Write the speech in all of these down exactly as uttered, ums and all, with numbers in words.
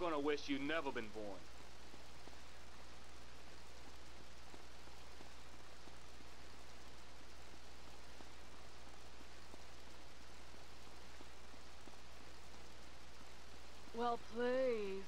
gonna wish you'd never been born. Well, please.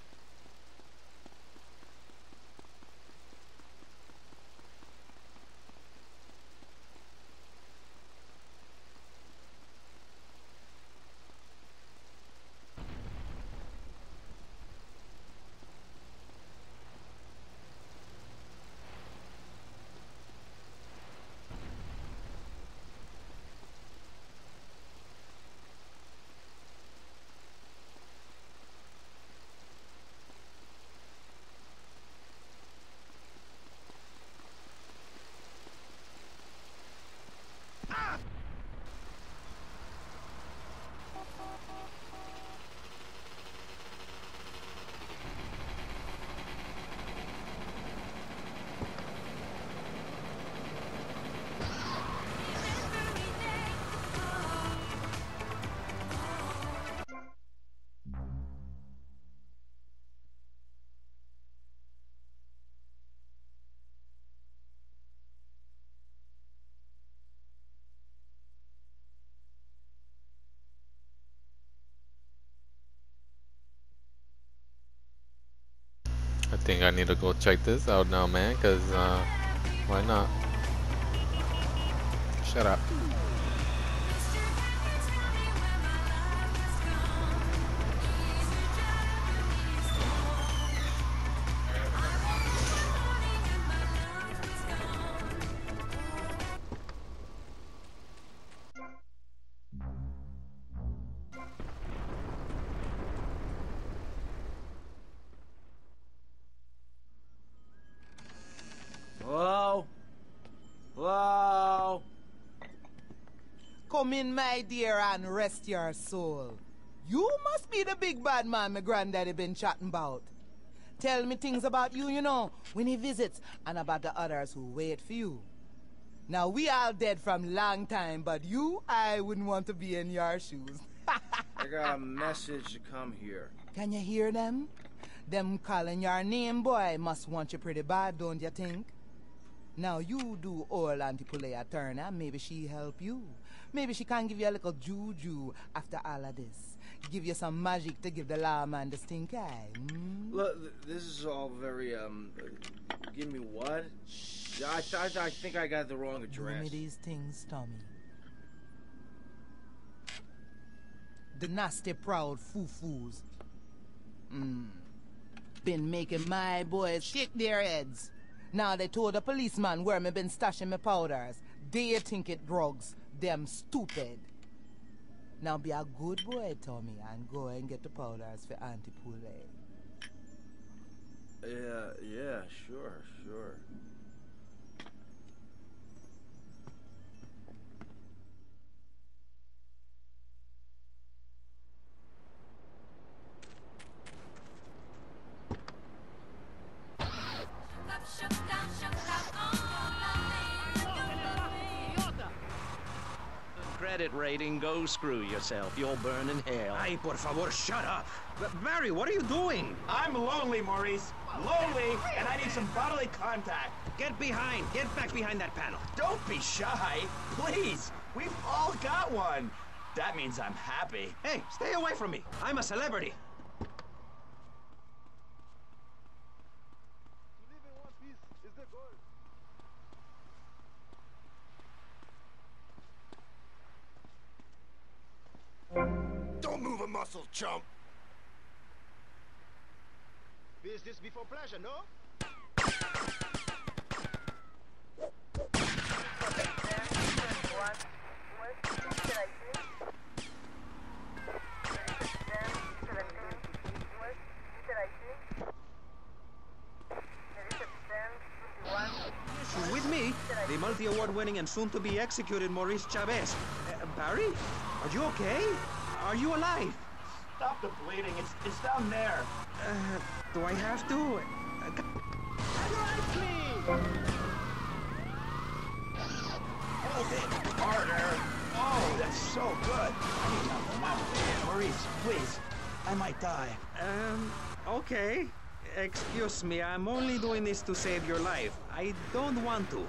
I think I need to go check this out now, man, cause uh, why not? Shut up. Whoa. Whoa. Come in, my dear, and rest your soul. You must be the big bad man my granddaddy been chatting about. Tell me things about you, you know, when he visits, and about the others who wait for you. Now, we all dead from long time, but you, I wouldn't want to be in your shoes. I got a message to come here. Can you hear them? Them calling your name, boy, must want you pretty bad, don't you think? Now, you do old Auntie Pulea turn, and maybe she help you. Maybe she can give you a little juju after all of this. Give you some magic to give the lawman the stink eye. Mm? Look, th this is all very, um... Uh, give me what? I, I, I think I got the wrong address. Give me these things, Tommy. The nasty, proud foo-foos. Mm. Been making my boys shake their heads. Now they told the policeman where me been stashing my powders. They think it drugs. Them stupid. Now be a good boy, Tommy, and go and get the powders for Auntie Pulea. Yeah, yeah, sure, sure. Credit rating, go screw yourself. You'll burn in hell. Ay, por favor, shut up. But Barry, what are you doing? I'm lonely, Maurice. Lonely, and I need some bodily contact. Get behind. Get back behind that panel. Don't be shy. Please. We've all got one. That means I'm happy. Hey, stay away from me. I'm a celebrity. Don't move a muscle, chump. Business before pleasure, no? With me, the multi-award winning and soon to be executed Maurice Chavez. Uh, Barry, are you okay? Are you alive? Stop the bleeding. It's it's down there. Uh, do I have to? Uh, Hold it harder. Oh, that's so good. I need to have a mouth. Maurice, please. I might die. Um, Okay. Excuse me, I'm only doing this to save your life. I don't want to.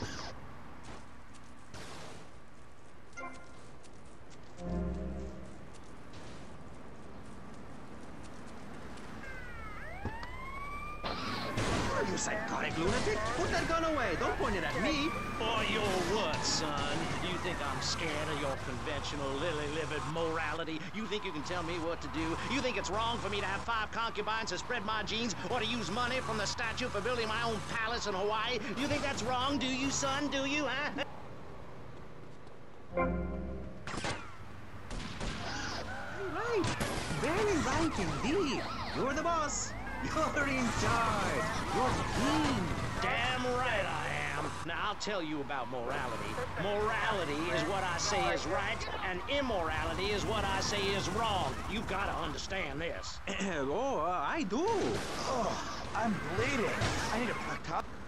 Are you psychotic lunatic? Put that gun away. Don't point it at me. Or your what, son? You think I'm scared of your conventional lily-livered morality? You think you can tell me what to do? You think it's wrong for me to have five concubines to spread my genes or to use money from the statue for building my own palace in Hawaii? You think that's wrong, do you, son? Do you, huh? Right. Very right indeed. You're the boss. You're in charge. You're king. Damn right I am. Now, I'll tell you about morality. Morality is what I say is right, and immorality is what I say is wrong. You've got to understand this. Oh, uh, I do. Oh, I'm bleeding. I need a proctologist.